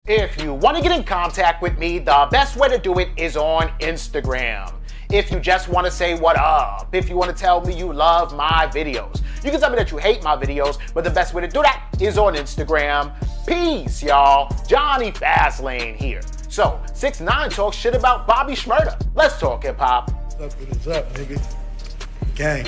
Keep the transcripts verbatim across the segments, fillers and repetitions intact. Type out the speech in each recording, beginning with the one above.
If you want to get in contact with me, the best way to do it is on Instagram. If you just want to say what up, if you want to tell me you love my videos, you can tell me that you hate my videos, but the best way to do that is on Instagram. Peace, y'all. Johnny Fastlane here. So, six nine talks shit about Bobby Shmurda. Let's talk hip hop. What's up, what is up, nigga? Gang.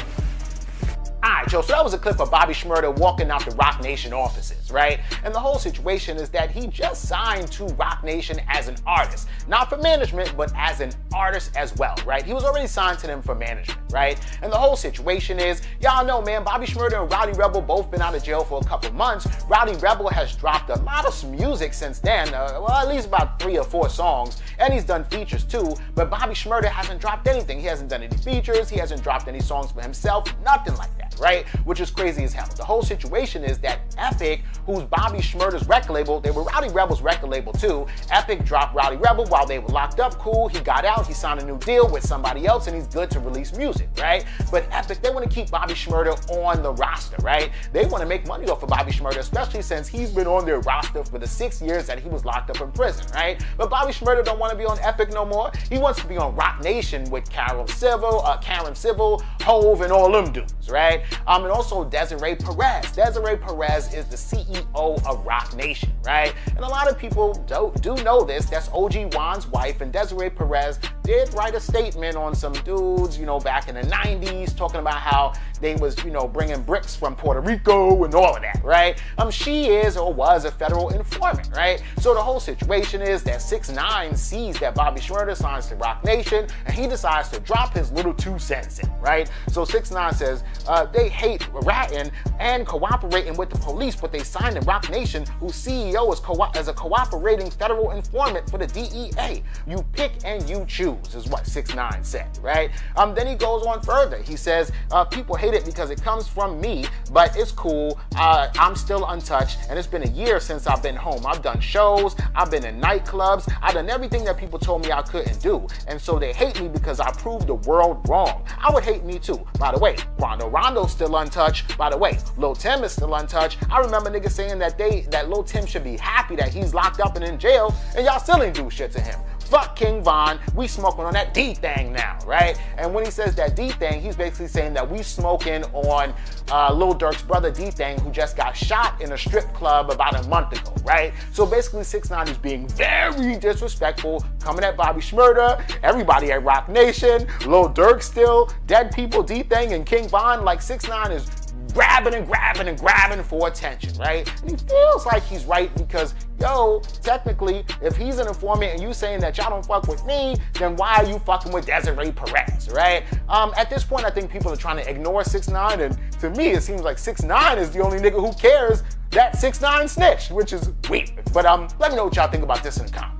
Alright, yo, so that was a clip of Bobby Shmurda walking out the Roc Nation offices, right? And the whole situation is that he just signed to Roc Nation as an artist. Not for management, but as an artist as well, right? He was already signed to them for management, right? And the whole situation is, y'all know, man, Bobby Shmurda and Rowdy Rebel both been out of jail for a couple months. Rowdy Rebel has dropped a lot of music since then, uh, well, at least about three or four songs, and he's done features too, but Bobby Shmurda hasn't dropped anything. He hasn't done any features, he hasn't dropped any songs for himself, nothing like that, right? Which is crazy as hell. The whole situation is that Epic, who's Bobby Shmurda's record label, they were Rowdy Rebel's record label too. Epic dropped Rowdy Rebel while they were locked up. Cool, he got out, he signed a new deal with somebody else, and he's good to release music, right? But Epic, they want to keep Bobby Shmurda on the roster, right? They want to make money off of Bobby Shmurda, especially since he's been on their roster for the six years that he was locked up in prison, right? But Bobby Shmurda don't want to be on Epic no more. He wants to be on Roc Nation with Carol Civil, uh, Karen Civil, Hove, and all them dudes, right? Um, and also Desiree Perez. Desiree Perez is the C E O of Roc Nation, right? And a lot of people do, do know this. That's O G Juan's wife, and Desiree Perez did write a statement on some dudes, you know, back in the nineties, talking about how they was, you know, bringing bricks from Puerto Rico and all of that, right? Um, she is or was a federal informant, right? So the whole situation is that six nine sees that Bobby Shmurda signs to Roc Nation, and he decides to drop his little two cents in, right? So six nine says uh, they hate ratting and cooperating with the police, but they signed to Roc Nation, whose C E O is co as a cooperating federal informant for the D E A. You pick and you choose, is what six nine said, right? Um, then he goes on further. He says, uh, people hate it because it comes from me, but it's cool. Uh, I'm still untouched, and it's been a year since I've been home. I've done shows, I've been in nightclubs, I've done everything that people told me I couldn't do, and so they hate me because I proved the world wrong. I would hate me too. By the way, Rondo Rondo's still untouched. By the way, Lil Tim is still untouched. I remember niggas saying that they that Lil Tim should be happy that he's locked up and in jail, and y'all still ain't do shit to him. Fuck King Von, we smoking on that D thing now, right? And when he says that D thing, he's basically saying that we smoking on uh, Lil Durk's brother D thing, who just got shot in a strip club about a month ago, right? So basically six nine is being very disrespectful, coming at Bobby Shmurda, everybody at Roc Nation, Lil Durk still, dead people D thing, and King Von. Like six nine is grabbing and grabbing and grabbing for attention, right? And he feels like he's right because, yo, technically, if he's an informant and you saying that y'all don't fuck with me, then why are you fucking with Desiree Perez, right? Um, at this point, I think people are trying to ignore six nine, and to me, it seems like six nine is the only nigga who cares that six nine snitched, which is weird. But um, let me know what y'all think about this in the comments.